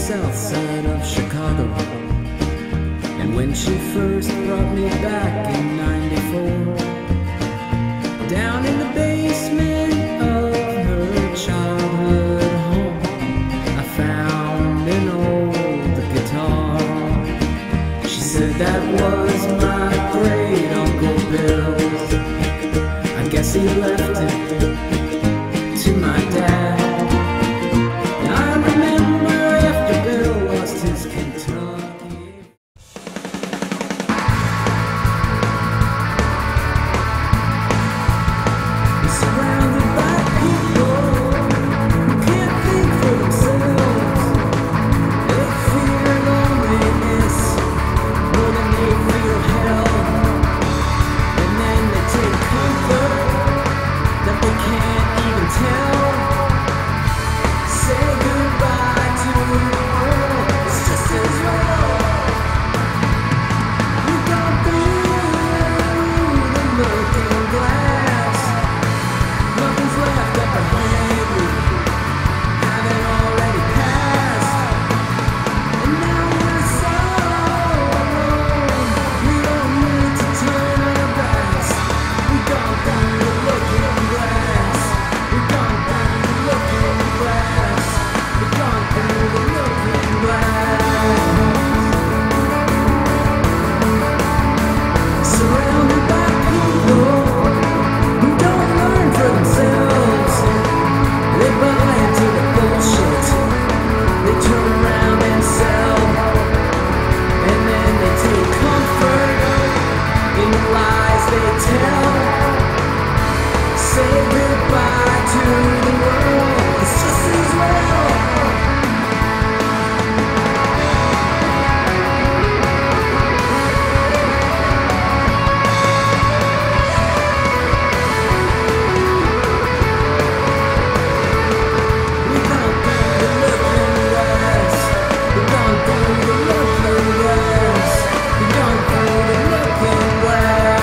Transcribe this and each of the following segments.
south side of Chicago. And when she first brought me back in '94, down in the basement of her childhood home, I found an old guitar. She said that was my great Uncle Bill's. I guess he left it to my dad. And I remember after Bill lost his Kentucky. He's surrounded by people who can't think for themselves. They fear loneliness more than they fear hell. And then they take comfort that they can't even tell. Say goodbye to the world, it's just as well. We've gone through the looking glass. Nothing's left up ahead, we haven't already passed. And now we're so alone, we don't need to turn our backs. We've gone through the looking glass. We've gone through the looking glass. We've gone through the looking glass. Surrounded by people who don't learn for themselves. They buy into the bullshit. They turn around and sell. And then they take comfort in the lies they tell. Say goodbye to the world, it's just as well. We've gone through the looking glass. We've gone through the looking glass. We've gone through the looking glass.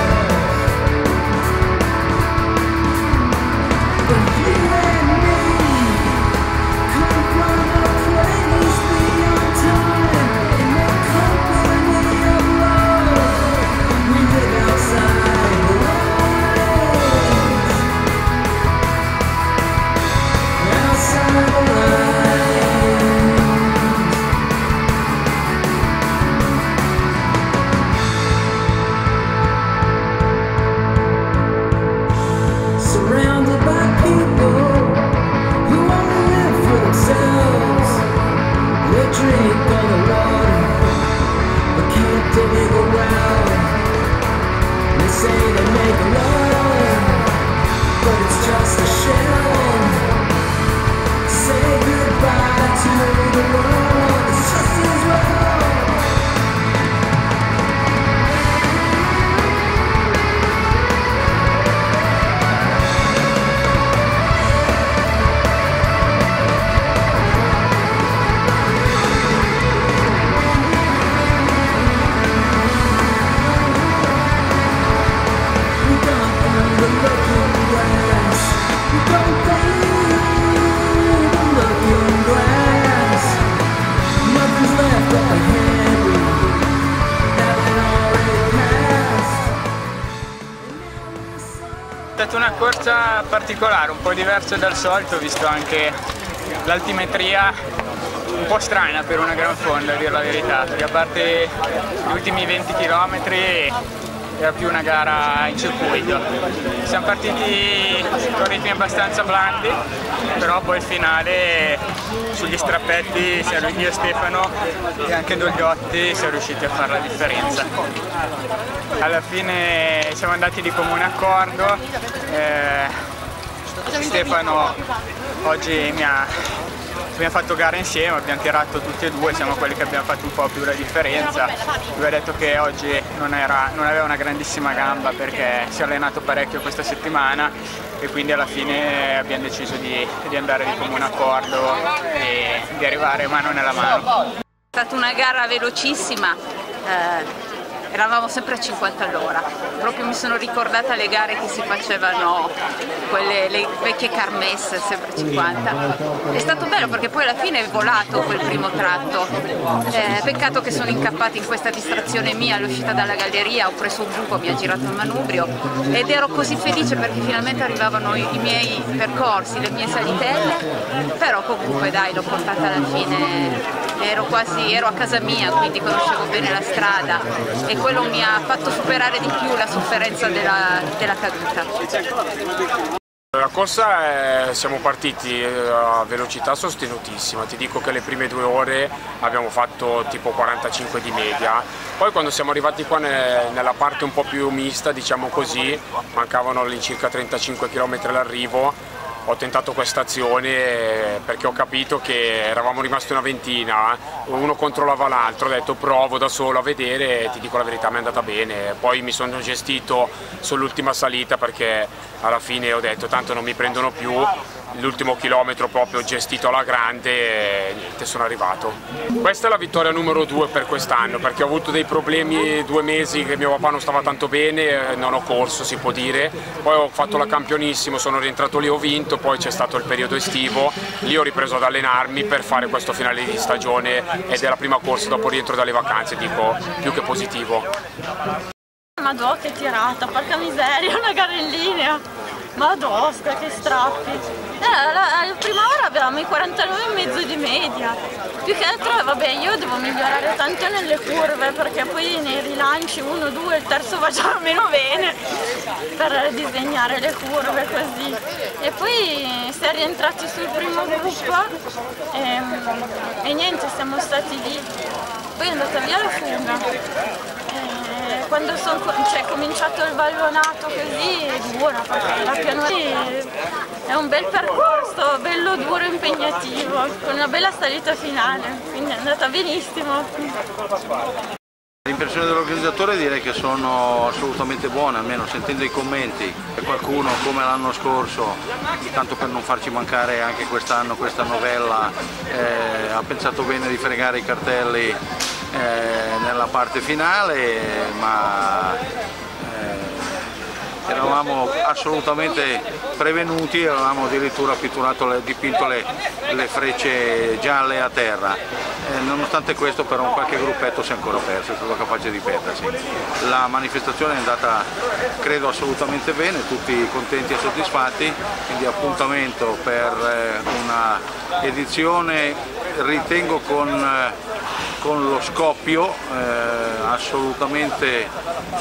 But you and me come from a place beyond time, in the company of love. We live outside the lines, outside the lines. Surrounded by people who only live for themselves. They drink all the water, but can't dig a well. They say they make love, but it's just a shell. Say goodbye to the world, it's just as well. We've gone through the looking glass. We've gone through the looking glass. Nothing's left up ahead, we haven't already passed. È stata una corsa particolare, un po' diversa dal solito, visto anche l'altimetria un po' strana per una gran fonda, a dire la verità, perché a parte gli ultimi 20 km era più una gara in circuito. Siamo partiti con ritmi abbastanza blandi, però poi il finale sugli strappetti io, Stefano e anche Dogliotti siamo riusciti a fare la differenza. Alla fine siamo andati di comune accordo, Stefano oggi mi ha fatto gara insieme, abbiamo tirato tutti e due, siamo quelli che abbiamo fatto un po' più la differenza. Lui ha detto che oggi non aveva una grandissima gamba perché si è allenato parecchio questa settimana e quindi alla fine abbiamo deciso di andare di comune accordo e di arrivare mano nella mano. È stata una gara velocissima, eravamo sempre a 50 all'ora. Proprio mi sono ricordata le gare che si facevano, le vecchie carmesse, sempre 50. È stato bello perché poi alla fine è volato quel primo tratto. Peccato che sono incappata in questa distrazione mia all'uscita dalla galleria, ho preso un buco, mi ha girato il manubrio ed ero così felice perché finalmente arrivavano i miei percorsi, le mie salitelle, però comunque dai, l'ho portata alla fine. Ero a casa mia, quindi conoscevo bene la strada e quello mi ha fatto superare di più la sofferenza della caduta. La corsa siamo partiti a velocità sostenutissima, ti dico che le prime 2 ore abbiamo fatto tipo 45 di media, poi quando siamo arrivati qua nella parte un po' più mista, diciamo così, mancavano all'incirca 35 km all'arrivo. Ho tentato questa azione perché ho capito che eravamo rimasti una ventina, uno controllava l'altro, ho detto provo da solo a vedere e ti dico la verità mi è andata bene, poi mi sono gestito sull'ultima salita perché alla fine ho detto tanto non mi prendono più, l'ultimo chilometro proprio gestito alla grande e niente, sono arrivato. Questa è la vittoria numero 2 per quest'anno perché ho avuto dei problemi 2 mesi che mio papà non stava tanto bene, non ho corso si può dire, poi ho fatto la campionissimo, sono rientrato lì, ho vinto, poi c'è stato il periodo estivo, lì ho ripreso ad allenarmi per fare questo finale di stagione ed è la prima corsa dopo il rientro dalle vacanze, dico più che positivo. Madò che tirata, porca miseria, una gara in linea, madò, che strappi. La prima ora avevamo i 49,5 di media, più che altro vabbè io devo migliorare tanto nelle curve perché poi nei rilanci 1, 2, il terzo va già meno bene per disegnare le curve così. E poi si è rientrati sul primo gruppo e niente, siamo stati lì, poi è andata via la fuga. Quando è cominciato il vallonato così è dura perché la pianura è un bel percorso, bello duro e impegnativo, con una bella salita finale, quindi è andata benissimo. L'impressione dell'organizzatore direi che sono assolutamente buone, almeno sentendo i commenti. Qualcuno come l'anno scorso, tanto per non farci mancare anche quest'anno questa novella, ha pensato bene di fregare i cartelli nella parte finale, ma eravamo assolutamente prevenuti, avevamo addirittura dipinto le frecce gialle a terra. Nonostante questo però qualche gruppetto si è ancora perso, è stato capace di perdersi. La manifestazione è andata credo assolutamente bene, tutti contenti e soddisfatti, quindi appuntamento per una edizione ritengo con lo scoppio assolutamente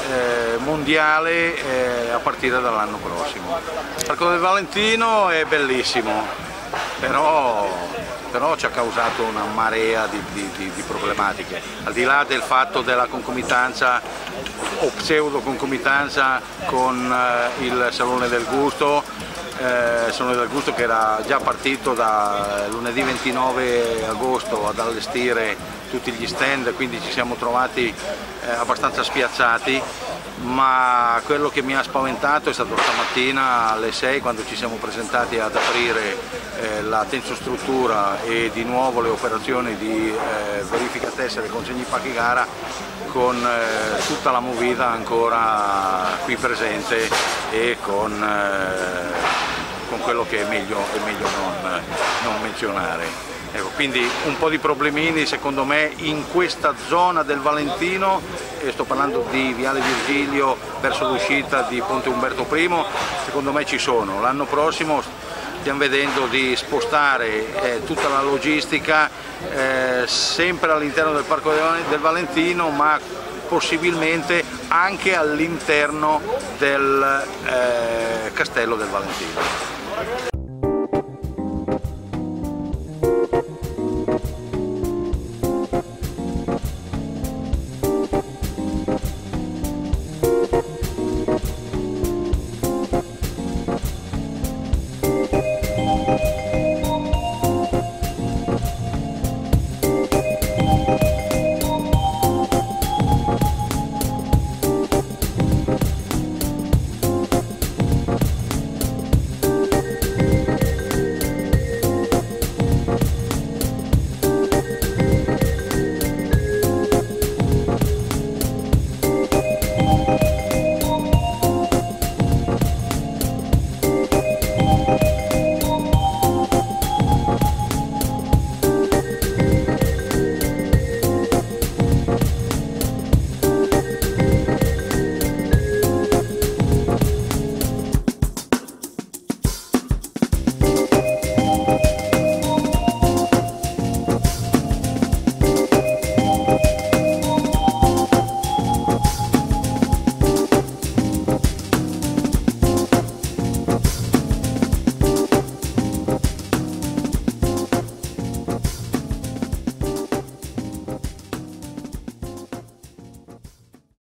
mondiale a partire dall'anno prossimo. Il Parco del Valentino è bellissimo, però ci ha causato una marea di problematiche, al di là del fatto della concomitanza o pseudo concomitanza con il Salone del Gusto, che era già partito da lunedì 29 agosto ad allestire tutti gli stand, quindi ci siamo trovati abbastanza spiazzati, ma quello che mi ha spaventato è stato stamattina alle 6 quando ci siamo presentati ad aprire la tensostruttura e di nuovo le operazioni di verifica tessere, consegni pacchi gara, con tutta la movida ancora qui presente e con quello che è meglio non menzionare. Ecco, quindi un po' di problemini secondo me in questa zona del Valentino, sto parlando di Viale Virgilio verso l'uscita di Ponte Umberto I, secondo me ci sono. L'anno prossimo stiamo vedendo di spostare tutta la logistica sempre all'interno del Parco del Valentino, ma possibilmente anche all'interno del Castello del Valentino.